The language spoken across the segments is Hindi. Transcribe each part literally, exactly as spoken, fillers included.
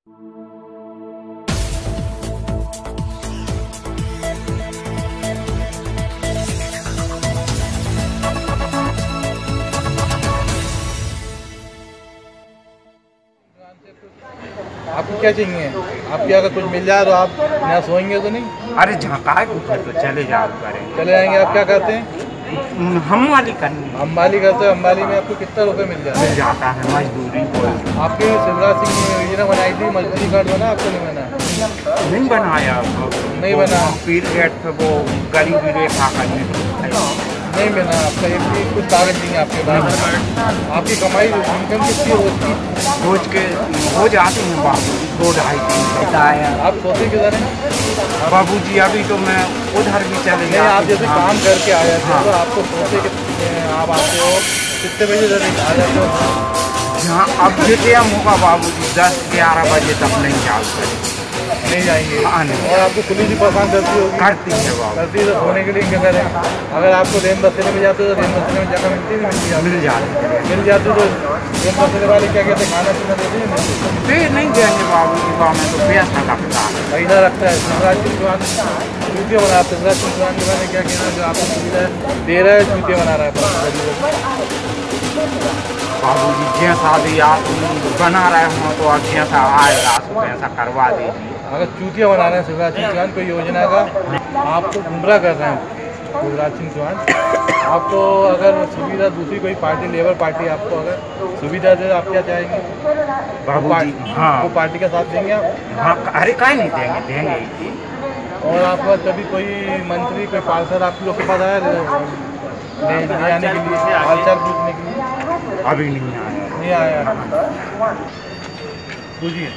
आपको क्या चाहिए? आपके अगर कुछ मिल जाए तो आप यहाँ सोएंगे तो नहीं? अरे झकाए कुछ तो चले जाओ करें। चले जाएंगे। आप क्या करते हैं? हम वाली करनी। हम वाली करते हैं। हम वाली में आपको कितना रुपए मिल जाता है? मिल जाता है मजदूरी। आपके शिवराज सिंह ने योजना बनाई थी, मजदूरी कार्ड बना? आपको नहीं बना? नहीं बनाया। नहीं बना। पीर गेट पे वो गरीबी रेखा का नहीं बना आपका। एक भी कुछ कागज नहीं है आपके पास? आपकी कमाई इनकम कितनी होती? रोज के हो जाते हैं बाबू दो ढाई तीन सौ। आप सोते किधर हैं? बाबू जी अभी तो मैं उधर भी चले गया। आप जैसे काम करके आ जाते हो तो आपको सोते कितने आप आते हो? कितने बजे तक आ जाते हो? जहाँ अब जो टाइम होगा बाबू जी दस ग्यारह बजे तक नहीं जाओगे। नहीं जाएंगे। हाँ नहीं। और आपको पुलिस भी परेशान करती होगी? करती है बाबू। करती है तो सोने के लिए क्या करें? अगर आपको रेन बसेरे में जाते हो तो रेन बसेरे में जगह मिलती नहीं मिलती? मिल जाती मिल जाती तो रेन बसेरे वाले क्या कहते हैं, खाना पीना देते हैं? फिर नहीं देंगे बाबू जी। गाँव में तो पैसा लगता है, पैसा रखता है। शिवराज सिंह चौहान चूतिया बना रहा है। शिवराज सिंह चौहान के बारे में क्या कहना है? जो आपको सुविधा दे रहा है, चूतिया बना रहा है बाबू जी। जैसा भी आप बना रहे हो तो अब जैसा आएगा तो ऐसा करवा दीजिए। अगर चूतिया बना रहे हैं शिवराज सिंह चौहान कोई योजना का, आपको गुमराह कर रहे हैं शिवराज सिंह चौहान। आपको अगर सुविधा दूसरी कोई पार्टी, लेबर पार्टी आपको अगर सुविधा दे, आप क्या चाहेंगे? बाबू जी हाँ, वो पार्टी का साथ देंगे आप? हाँ। अरे काहे नहीं देंगे, देंगे। और आपका कभी कोई मंत्री, कोई पार्षद आप लोग के पास आया ले आने के लिए, हालचाल पूछने के लिए? अभी नहीं आया। नहीं आया। पूछिए।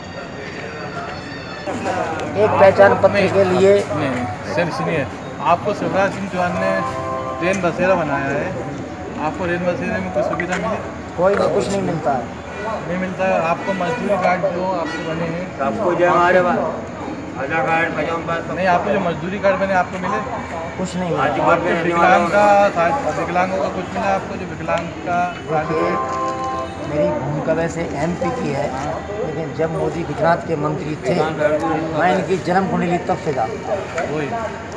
एक पहचान पत्र के लिए नहीं सर सुनिए, आपको शिवराज सिंह चौहान ने रेन बसेरा बनाया है। आपको रेन बसेरे में कोई सुविधा मिली? कोई भी कुछ नहीं मिलता है। नहीं मिलता है। आपको मजदूरी कार्ड जो आपको बने हैं, आपको जो हमारे आधार कार्ड नहीं, आपको जो मजदूरी कार्ड बने आपको मिले? कुछ नहीं मिला। आपके विकलांग का, विकलांगों का कुछ मिला आपको? जो विकलांग का मेरी भूमिका वैसे एमपी की है, लेकिन जब मोदी गुजरात के मंत्री थे मैं इनकी जन्म कुंडली तब से जानता हूँ। वही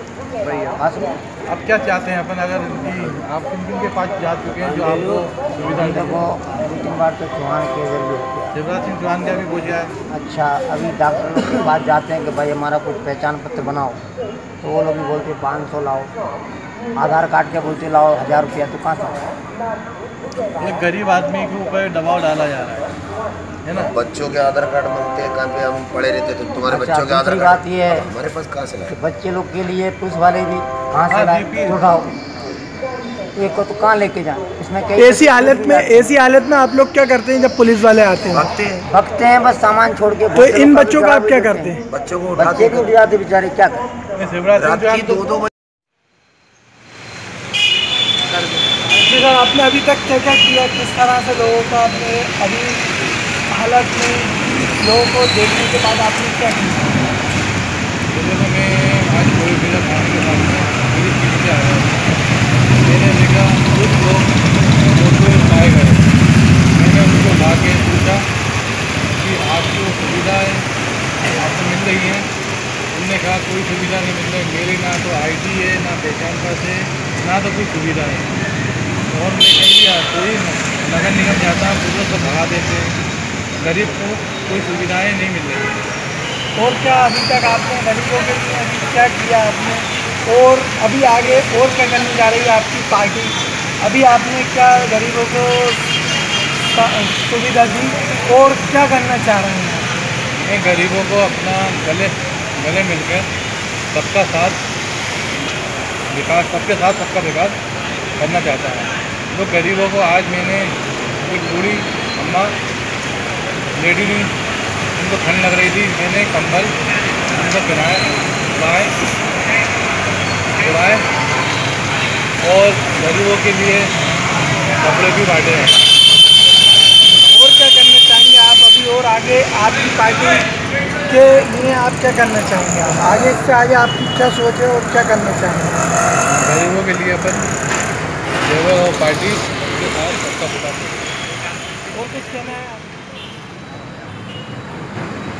अब क्या चाहते हैं अपन? अगर इनकी आप किन किन के पास जा चुके हैं जो आपको सुविधा को दो तीन बार तो चौहान के जरिए शिवराज सिंह चौहान का भी पूछा है। अच्छा, अभी डॉक्टरों के पास जाते हैं कि भाई हमारा कुछ पहचान पत्र बनाओ, तो वो लोग भी बोलते हैं पाँच सौ लाओ। आधार कार्ड के बोलते लाओ हज़ार रुपया, तो कहाँ से? एक गरीब आदमी के ऊपर दबाव डाला जा रहा है, है ना? बच्चों के आधार कार्ड मांगते हैं, कहाँ पे हम पढ़े रहते तो तुम्हारे अच्छा, बच्चों के आधार कार्ड बात ये है हमारे पास कहाँ से कि बच्चे लोग के लिए पुलिस वाले भी कहाँ से लाए उठाओ, एक को तो कहाँ लेके जाए? इसमें ऐसी हालत में ऐसी हालत में आप लोग क्या करते हैं जब पुलिस वाले आते हैं? भागते हैं भगते हैं बस सामान छोड़ के। तो इन बच्चों का आप क्या करते हैं? बच्चों को बच्चे भी उठ जाते बेचारे, क्या करें? शिवराज सिंह चौहान दो दो सर, आपने अभी तक क्या क्या किया? किस तरह से लोगों का आपने अभी हालत में लोगों को देखने के बाद आपने क्या किया? लोगों में आज कोई मेरा खाने के सामने मेरी चीज़ से आया, मैंने देखा कुछ लोग फोटो पाए गए। मैंने उनको ला के पूछा कि आपकी वो सुविधाएँ आपको मिल रही हैं? उन्होंने कहा कोई सुविधा नहीं मिल रही मेरी, ना तो आईडी है, ना पहचान पत्र है, ना तो कोई सुविधा है। और मैं कह दिया कोई नगर निगम जाता है पुलिस को भगा देते हैं, गरीब को कोई सुविधाएं नहीं मिल रही। और क्या अभी तक आपने गरीबों के लिए अभी क्या किया आपने, और अभी आगे और क्या करने जा रही है आपकी पार्टी? अभी आपने क्या गरीबों को सुविधा दी और क्या करना चाह रहे हैं? मैं गरीबों को अपना गले गले मिलकर सबका साथ विकास, सबके साथ सबका विकास करना चाहता है। तो गरीबों को आज मैंने एक बूढ़ी अम्मा लेडी थी, उनको ठंड लग रही थी, मैंने कंबल उनको पहनाए, उड़ाए उड़ाए और गरीबों के लिए कपड़े भी बांटे हैं। और क्या करना चाहेंगे आप अभी, और आगे आपकी पार्टी के लिए आप क्या करना चाहेंगे? आप आगे से आगे आपकी क्या सोच है और क्या करना चाहेंगे? गरीबों के लिए अपन लेबर और पार्टी के साथ सबका विकास। और कुछ कहना है?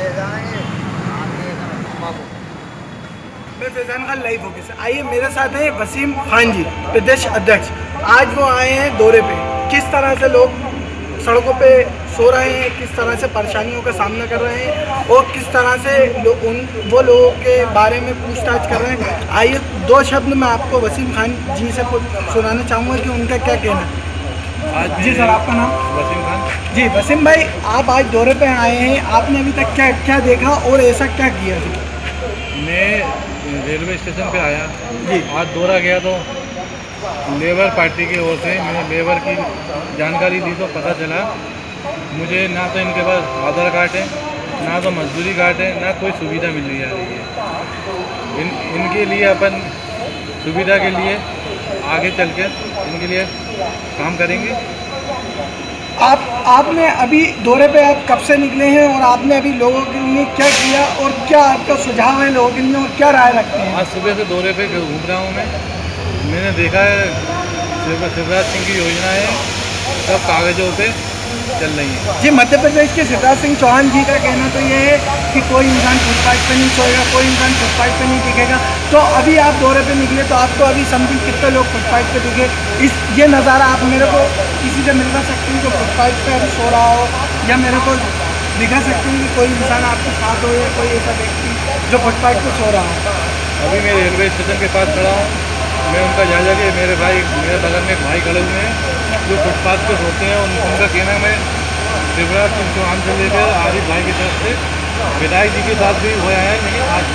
मैं फैजान खान लाइव फोकस। आइए मेरे साथ हैं वसीम खान जी, प्रदेश अध्यक्ष। आज वो आए हैं दौरे पे। किस तरह से लोग सड़कों पे सो रहे हैं, किस तरह से परेशानियों का सामना कर रहे हैं और किस तरह से लोग उन वो लोगों के बारे में पूछताछ कर रहे हैं। आइए दो शब्द मैं आपको वसीम खान जी से सुनाना चाहूँगा कि उनका क्या कहना है। आज जी सर, आपका नाम? वसीम खान। जी वसीम भाई, आप आज दौरे पे आए हैं, आपने अभी तक क्या क्या देखा और ऐसा क्या किया था? मैं रेलवे स्टेशन पे आया जी। आज दौरा गया तो लेबर पार्टी की ओर से मैंने लेबर की जानकारी ली तो पता चला मुझे ना तो इनके पास आधार कार्ड है, ना तो मजदूरी कार्ड है, ना कोई सुविधा मिल रही है। इन इनके लिए अपन सुविधा के लिए आगे चल के इनके लिए काम करेंगे। आप आपने अभी दौरे पे आप कब से निकले हैं और आपने अभी लोगों के लिए क्या किया और क्या आपका सुझाव है लोगों के लिए और क्या राय रखते हैं? आज सुबह से दौरे पे घूम रहा हूँ मैं। मैंने देखा है शिवराज सिंह की योजना है, सब कागजों पे चल रही है। जी, मध्य प्रदेश के शिवराज सिंह चौहान जी का कहना तो ये है कि कोई इंसान फुटपाथ पे नहीं सोएगा, कोई इंसान फुटपाथ पे नहीं दिखेगा। तो अभी आप दौरे पे निकले तो आपको अभी समथिंग कितने लोग फुटपाथ पे दिखे? इस ये नज़ारा आप मेरे को किसी से मिलवा सकते हैं जो फुटपाथ पे अभी सो रहा हो, या मेरे को दिखा सकते हैं कि कोई इंसान आपके साथ हो या कोई ऐसा व्यक्ति जो फुटपाथ पे सो रहा हो? अभी मैं रेलवे स्टेशन के पास खड़ा हूँ। मैं उनका जायजा कि मेरे भाई मेरे बगल में एक भाई खड़े हुए हैं जो फुटपाथ पे सोते हैं। उन, उनका कहना है मैं शिवराज सिंह चौहान से लेकर आरिफ भाई की तरफ से विधायक जी के साथ भी हुआ है, लेकिन आज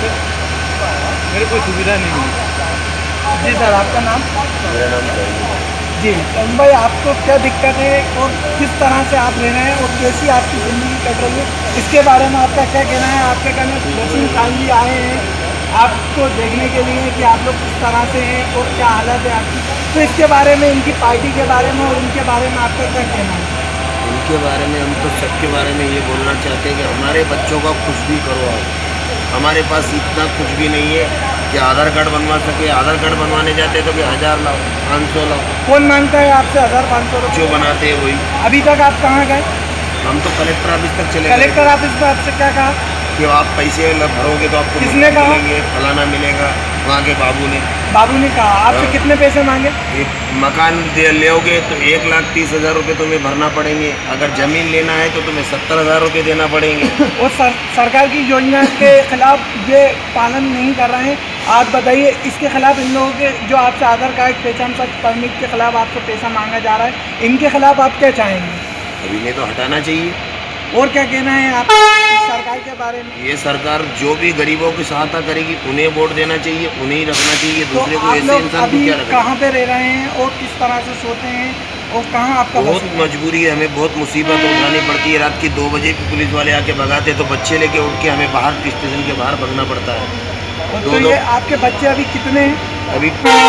तक मेरे कोई सुविधा नहीं मिली। जी सर, आपका नाम? मेरा नाम जहीर। जी भाई, आपको क्या दिक्कत है और किस तरह से आप रह रहे हैं और कैसी आपकी ज़िंदगी कट रही है, इसके बारे में आपका क्या कहना है? आपके कहने वसीम खान जी आए हैं आपको देखने के लिए कि आप लोग किस तरह से हैं और क्या हालत है आपकी, तो इसके बारे में, इनकी पार्टी के बारे में और इनके बारे में आपका क्या कहना है? इनके बारे में हम तो सबके बारे में ये बोलना चाहते हैं कि हमारे बच्चों का कुछ भी करो आप, हमारे पास इतना कुछ भी नहीं है कि आधार कार्ड बनवा सके। आधार कार्ड बनवाने जाते तो कि हज़ार लाओ, पाँच सौ लाओ। कौन मांगता है आपसे हज़ार पाँच सौ रुपये? जो बनाते हैं वही। अभी तक आप कहाँ गए? हम तो कलेक्टर ऑफिस तक चले गए। कलेक्टर ऑफिस में आपसे क्या कहा? कि आप पैसे भरोगे तो आपको किसने मकान कहा? मिलेंगे, फलाना मिलेगा। वहाँ के बाबू ने बाबू ने कहा। आपसे कितने पैसे मांगे? एक मकान दे लोगे तो एक लाख तीस हज़ार रुपये तुम्हें भरना पड़ेंगे। अगर ज़मीन लेना है तो तुम्हें सत्तर हज़ार रुपये देना पड़ेंगे। और सर, सरकार की योजना के खिलाफ ये पालन नहीं कर रहे हैं। आप बताइए, इसके खिलाफ इन लोगों के जो आपसे आधार कार्ड पहचान पत्र परमिट के खिलाफ आपसे पैसा मांगा जा रहा है, इनके खिलाफ आप क्या चाहेंगे? अभी इन्हें तो हटाना चाहिए। और क्या कहना है आप सरकार के बारे में? ये सरकार जो भी गरीबों की सहायता करेगी उन्हें वोट देना चाहिए, उन्हें ही रखना चाहिए। तो दूसरे को आप ऐसे लोग इंसान को अभी क्या रखें? कहाँ पे रह रहे हैं और किस तरह से सोते हैं और कहाँ आपका बहुत बस है? मजबूरी है, हमें बहुत मुसीबत उठानी पड़ती है। रात की दो बजे भी पुलिस वाले आके भगाते तो बच्चे लेके उठ के हमें बाहर स्टेशन के बाहर भगना पड़ता है। और दो तो दो ये आपके बच्चे अभी कितने हैं? अभी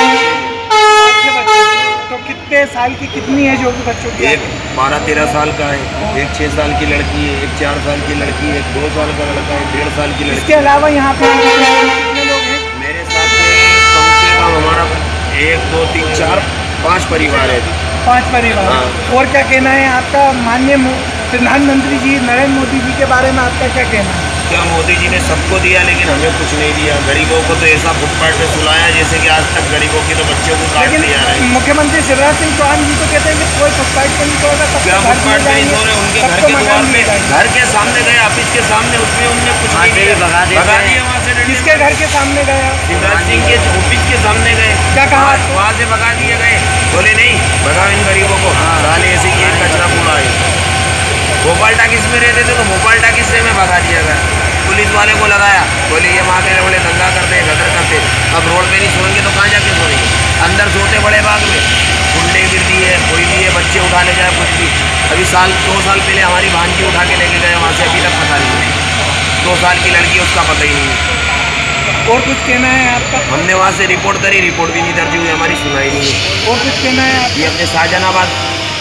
पाँच छः बच्चे। तो कितने साल की, कितनी एज होगी बच्चों की? एक बारह तेरह साल का है, एक छः साल की लड़की है, एक चार साल की लड़की है, एक दो साल का लड़का है, डेढ़ साल की लड़की। इसके अलावा यहाँ पे कितने लोग हैं? मेरे साथ में कम से कम हमारा एक दो तीन चार पाँच परिवार है। पांच परिवार। हाँ। और क्या कहना है आपका? माननीय मो- प्रधानमंत्री जी नरेंद्र मोदी जी के बारे में आपका क्या कहना है? क्या मोदी जी ने सबको दिया लेकिन हमें कुछ नहीं दिया। गरीबों को तो ऐसा फुटपाथ पे सुलाया जैसे कि आज तक गरीबों की तो बच्चों को काट लेकिन दिया है। मुख्यमंत्री शिवराज सिंह चौहान जी तो कहते हैं कि कोई फुटपाथ पे नहीं सोएगा, सबको क्या घर फुटपाथ दिए पे नहीं जाएंगे, सो रहे? उनके घर सबको के मकान द्वार दिए पे, जाएंगे। घर के सामने गए, ऑफिस के सामने, उसमें उनने कुछ नहीं दिया। भगा दिया वहाँ से। किसके घर के सामने गया? शिवराज सिंह के ऑफिस के सामने गए। क्या कहा? वहाँ- वहाँ से भगा दिए गए। बोले नहीं, भगाओ इन गरीबों को। साले ऐसे ये कचरा कूड़ा है। भोपाल टाकिस में रहते थे तो भोपाल टाकिस से हमें भगा दिया गया। पुलिस वाले को लगाया, बोले ये वहाँ के बड़े दंगा करते हैं, गदर करते। अब रोड पे नहीं सोएंगे तो कहाँ जाके सोएंगे? अंदर सोते बड़े बाग में, गुंडे गिर दिए, कोई भी है, बच्चे उठा ले जाए कुछ भी। अभी साल दो साल पहले हमारी भांजी उठा के लेके गए वहाँ से, अभी तक पता नहीं है। दो साल की लड़की, उसका पता ही नहीं है। और कुछ कहना है आपका? हमने वहाँ से रिपोर्ट करी, रिपोर्ट भी नहीं दर्ज हुई, हमारी सुनाई नहीं है। और कुछ कहना है आपका? ये अपने शाहजहानाबाद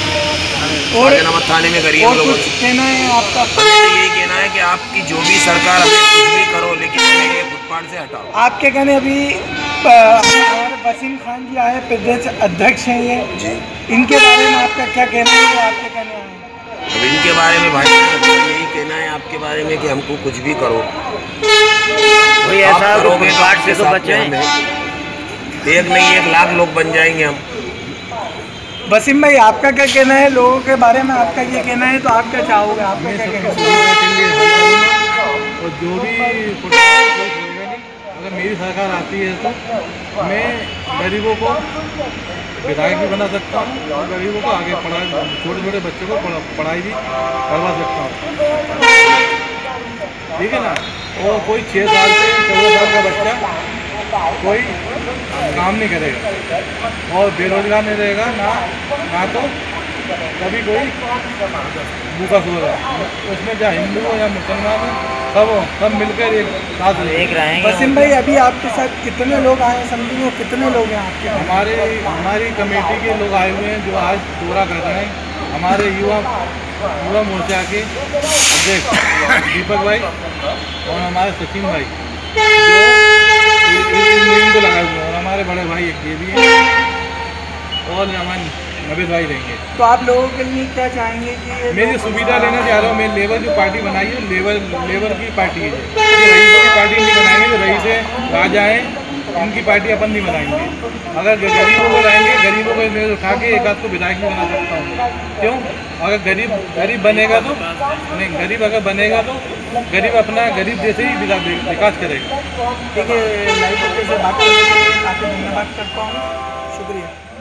और शाहजहानाबाद थाने में करी है और हम लोगों कुछ ने। कहना है आपका? हमें तो यही कहना है कि आपकी जो भी सरकार हमें कुछ भी करो, लेकिन हमें ये फुटपाथ से हटाओ। आपके कहने अभी अ, हमारे वसीम खान जी आए, प्रदेश अध्यक्ष हैं ये, जी, इनके बारे में आपका क्या कहना है? आपके कहने हैं? अब इनके बारे में भाई मैं यही कहना है आपके बारे में कि हमको कुछ भी करो, कोई आप ऐसा करोगे तो बात से आपके तो साथ बचे में हमें एक नहीं एक लाख लोग बन जाएंगे हम। वसीम भाई, आपका क्या कहना है लोगों के बारे में? आपका ये कहना है तो आप क्या चाहोगे? आपका मैं क्या सबकी कहना है? सुविधा के लिए हल करूँगा और जो भी फुटपाथ कोई होएगा नहीं, अगर मेरी सरकार आती है तो मैं गरीबों को विधायक भी बना सकता हूँ और गरीबों को आगे पढ़ा छोटे छोटे बच्चों को पढ़ा, पढ़ाई भी करवा सकता हूँ, ठीक है ना। और कोई छः साल से चौदह साल का बच्चा कोई काम नहीं करेगा और बेरोजगार नहीं रहेगा, ना ना तो कभी कोई भूखा सोएगा। उसमें चाहे हिंदू हो या मुसलमान हो, सब हो, सब मिलकर एक साथ एक रहेंगे। वसीम भाई, अभी आपके साथ कितने लोग आए हैं? समझिए कितने लोग हैं आपके? हमारे हमारी कमेटी के लोग आए हुए हैं जो आज दौरा कर रहे हैं। हमारे युवा युवा मोर्चा के अध्यक्ष दीपक भाई और हमारे सचिन भाई जो इस मुहिम को लगाए हुए हैं, और हमारे बड़े भाई एक ये भी हैं और हमारे नबीद भाई रहेंगे। तो आप लोगों के लिए क्या चाहेंगे कि ये मेरी सुविधा लेना चाह रहा हूँ। मैं लेबर जो पार्टी बनाई है लेबर लेबर की पार्टी है, ये रईसों की पार्टी नहीं बनाएंगे। जो रईस है राजा है, इनकी पार्टी अपन नहीं बनाएंगे। अगर गरीबों को लाएंगे, गरीबों को मैं उठा के एक आध को विधायक भी बना सकता हूँ। क्यों? अगर गरीब गरीब बनेगा तो नहीं, गरीब अगर बनेगा तो गरीब अपना गरीब जैसे ही विका- विकास करेगा। ठीक है, लाइव से बात करने के लिए काफ़ी धन्यवाद करता हूँ। शुक्रिया।